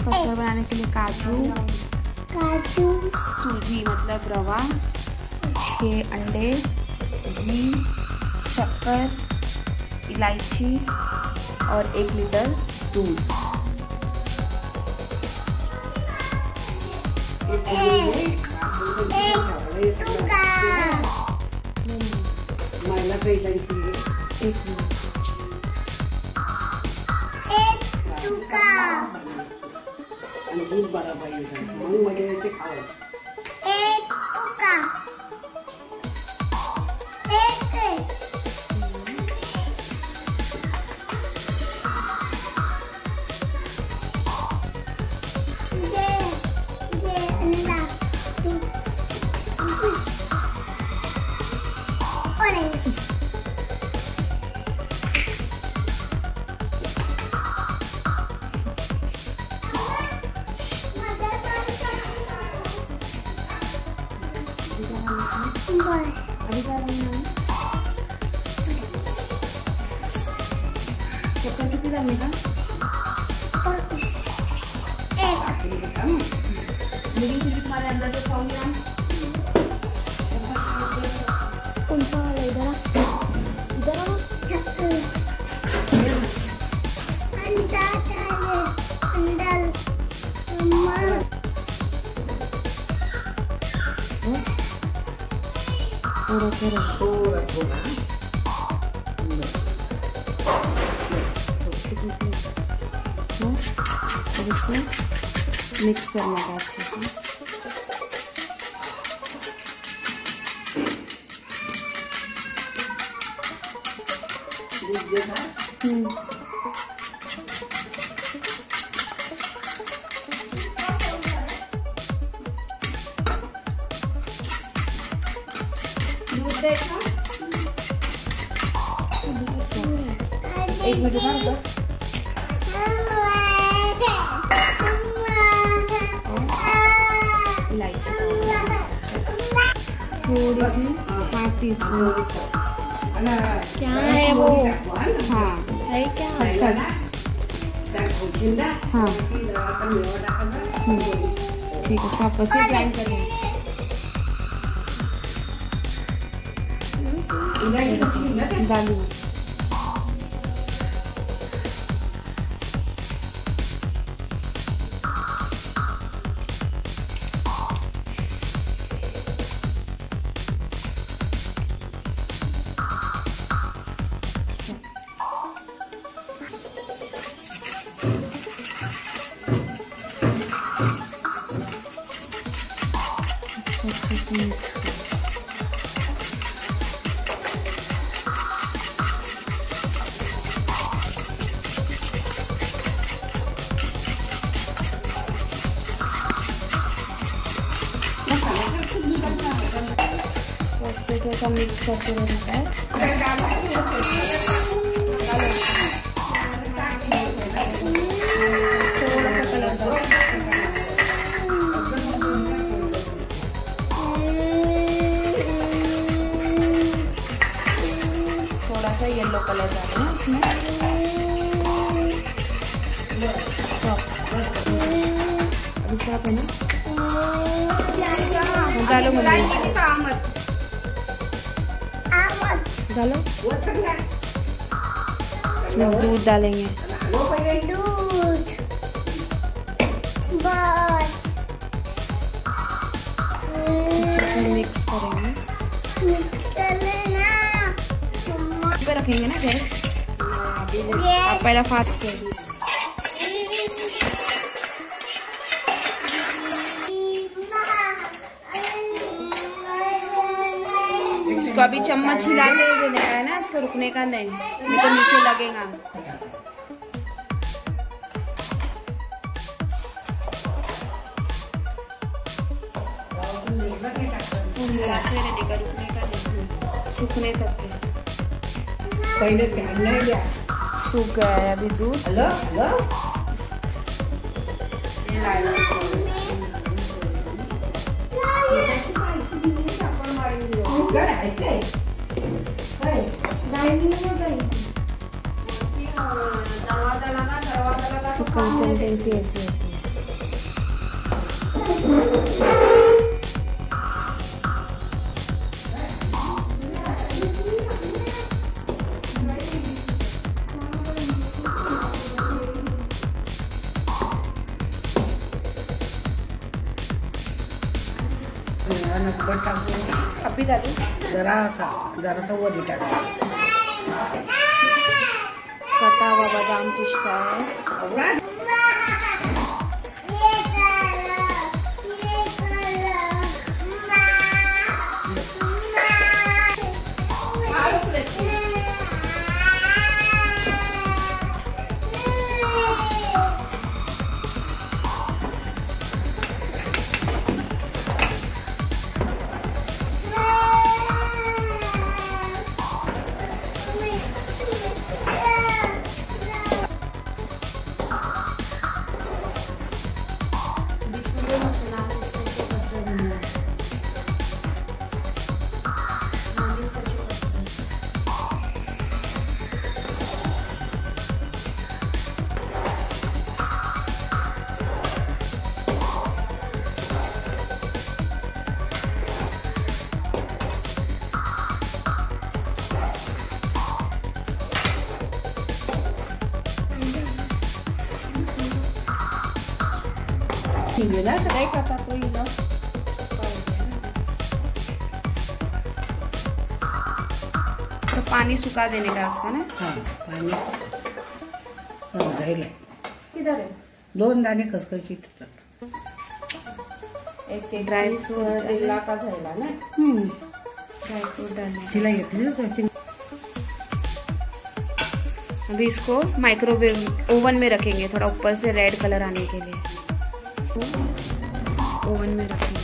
Custard बनाने के लिए काजू, सूजी मतलब रवा, 6 अंडे, घी, शक्कर, इलायची और 1 लीटर दूध। दूध बड़ा पाहिजे मग मध्ये ते खावं। चक्कर किती झाली का? तुम्हारे अंदर से 100 ग्राम कौन सा वाला? इधर थोड़ा अब इसको मिक्स करना है अच्छे से। दूध देखो 1 मिनट ना थोड़ी सी 5 टीस्पून। क्या है वो? हाँ है क्या? हाँ ठीक है, उसको आपस में ग्राइंड कर लेंगे। डालिए अच्छे से ऐसा मिक्स करते रहता है। थोड़ा सा येलो कलर डालना है इसमें। अब इसको आप है ना डालो डालो। इसमें दूध डालेंगे। अच्छे से मिक्स करेंगे। पे रखेंगे ना गैस। आप पहला फास्ट कर इसको अभी चम्मच हिला के देने का है ना, इसको रुकने का नहीं तो नीचे लगेगा। रुकने का नहीं, सूखने तक सूख गया है अभी दूध। हेलो कंसिस्टेंसी ऐसी होती है। अभी डालू जरासा वरी टाका. कटा हुआ बादाम पिस्ता है. तो पानी सुखा देने का उसका ना. हाँ पानी राहिलं. किधर है? 2 दाणे खसखशी टाकतात. एक ड्राई फ्रूट दिला का झाला ना. ड्राई फ्रूट डालने. तिला घेतली ना. अभी इसको माइक्रोवेव ओवन में रखेंगे, थोड़ा ऊपर से रेड कलर आने के लिए ओवन में रखेंगे.